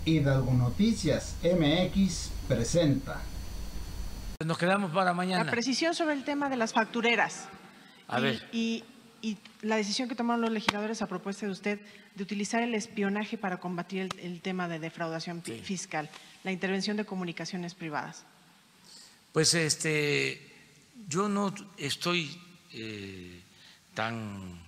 Hidalgo Noticias MX presenta. Nos quedamos para mañana. La precisión sobre el tema de las factureras. Y la decisión que tomaron los legisladores a propuesta de usted de utilizar el espionaje para combatir el tema de defraudación fiscal, la intervención de comunicaciones privadas. Pues yo no estoy tan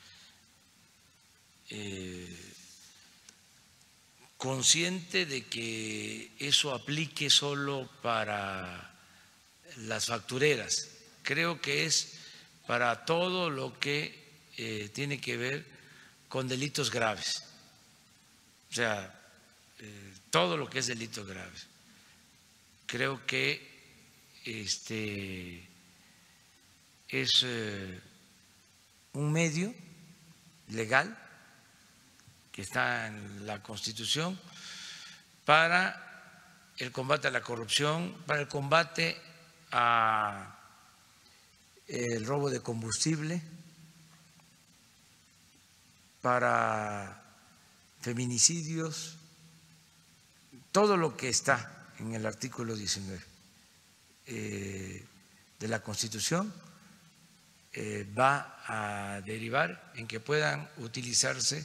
consciente de que eso aplique solo para las factureras. Creo que es para todo lo que tiene que ver con delitos graves, o sea, todo lo que es delitos graves. Creo que es un medio legal que está en la Constitución para el combate a la corrupción, para el combate a el robo de combustible, para feminicidios, todo lo que está en el artículo 19 de la Constitución va a derivar en que puedan utilizarse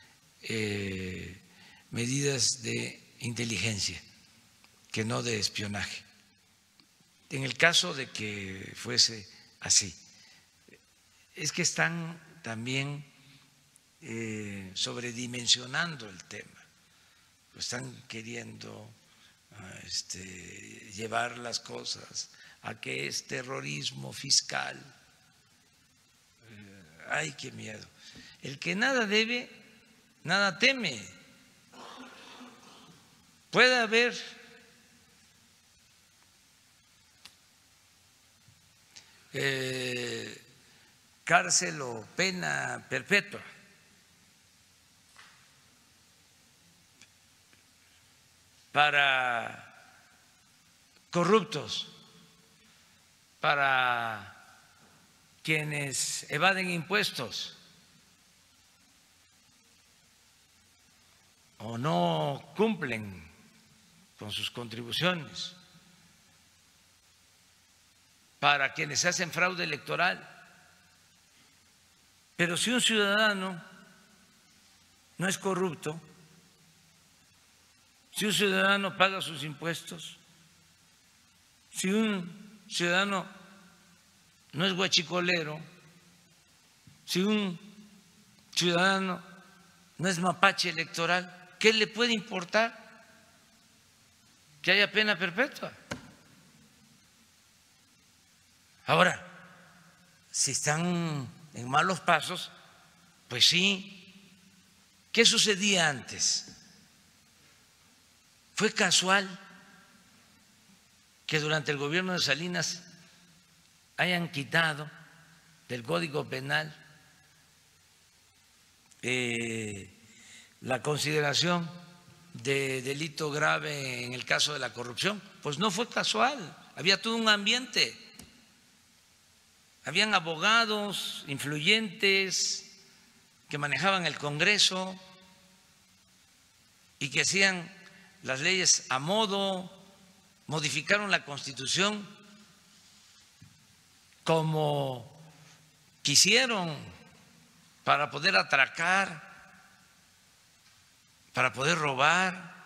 medidas de inteligencia, que no de espionaje. En el caso de que fuese así, es que están también sobredimensionando el tema, están queriendo llevar las cosas a que es terrorismo fiscal. Ay, qué miedo. El que nada debe, nada teme. Puede haber cárcel o pena perpetua, para corruptos, para quienes evaden impuestos o no cumplen con sus contribuciones, para quienes hacen fraude electoral. Pero si un ciudadano no es corrupto, si un ciudadano paga sus impuestos, si un ciudadano no es guachicolero, si un ciudadano no es mapache electoral, ¿qué le puede importar que haya pena perpetua? Ahora, si están en malos pasos, pues sí. ¿Qué sucedía antes? Fue casual que durante el gobierno de Salinas hayan quitado del Código Penal la consideración de delito grave en el caso de la corrupción. Pues no fue casual, había todo un ambiente. Habían abogados influyentes que manejaban el Congreso y que hacían las leyes a modo, modificaron la Constitución como quisieron para poder atracar, para poder robar.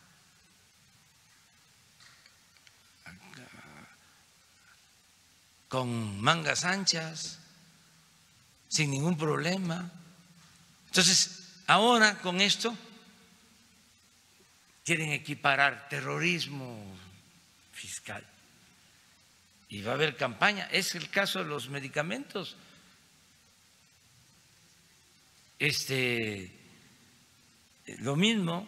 Con mangas anchas, sin ningún problema. Entonces, ahora con esto quieren equiparar terrorismo fiscal y va a haber campaña. Es el caso de los medicamentos. Lo mismo,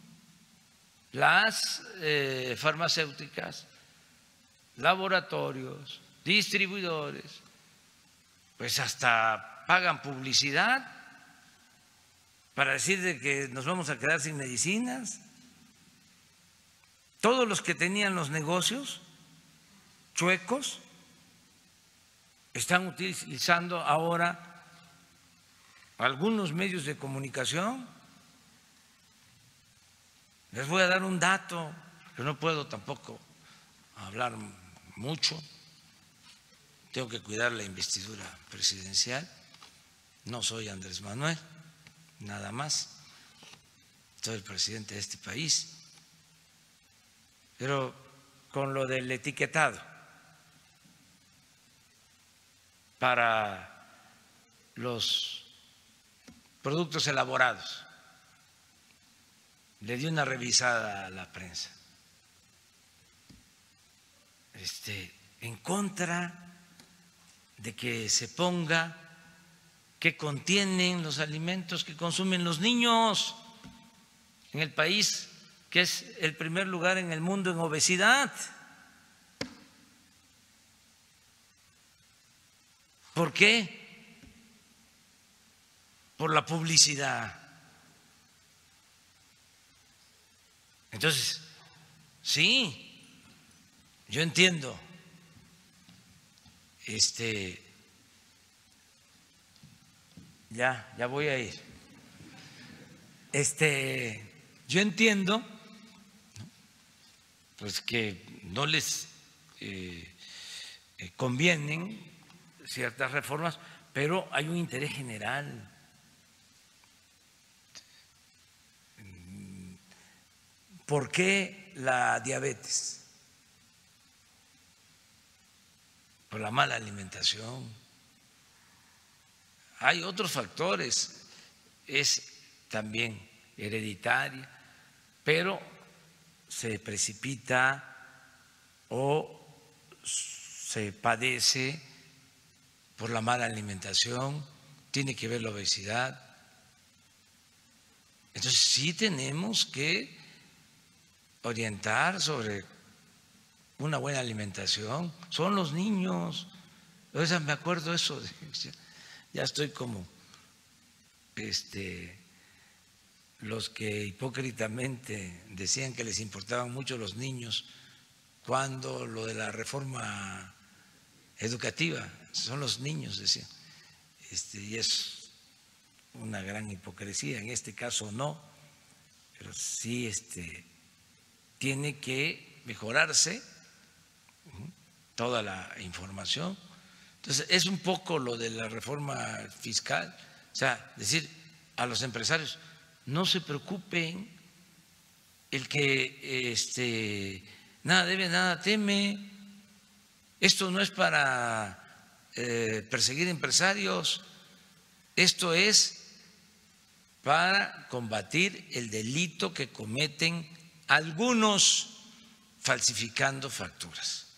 las farmacéuticas, laboratorios, distribuidores, pues hasta pagan publicidad para decir de que nos vamos a quedar sin medicinas. Todos los que tenían los negocios chuecos están utilizando ahora algunos medios de comunicación Les voy a dar un dato, que no puedo tampoco hablar mucho, tengo que cuidar la investidura presidencial, no soy Andrés Manuel, nada más, soy el presidente de este país, pero con lo del etiquetado para los productos elaborados, le di una revisada a la prensa, en contra de que se ponga qué contienen los alimentos que consumen los niños en el país, que es el primer lugar en el mundo en obesidad. ¿Por qué? Por la publicidad. Entonces, sí, yo entiendo, ya voy a ir. Yo entiendo, pues, que no les convienen ciertas reformas, pero hay un interés general. ¿Por qué la diabetes? Por la mala alimentación. Hay otros factores, es también hereditaria, pero se precipita o se padece por la mala alimentación, tiene que ver la obesidad. Entonces sí tenemos que orientar sobre una buena alimentación. Son los niños. A veces me acuerdo eso, ya estoy como los que hipócritamente decían que les importaban mucho los niños cuando lo de la reforma educativa, son los niños, decían, y es una gran hipocresía. En este caso no, pero sí tiene que mejorarse toda la información. Entonces, es un poco lo de la reforma fiscal, o sea, decir a los empresarios, no se preocupen, el que nada debe, nada teme, esto no es para perseguir empresarios, esto es para combatir el delito que cometen algunos falsificando facturas.